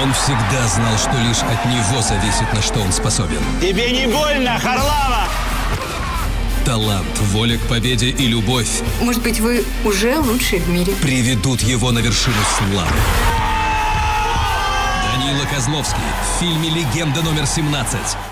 Он всегда знал, что лишь от него зависит, на что он способен. Тебе не больно, Харлава? Талант, воля к победе и любовь. Может быть, вы уже лучший в мире? Приведут его на вершину славы. Данила Козловский в фильме «Легенда номер 17».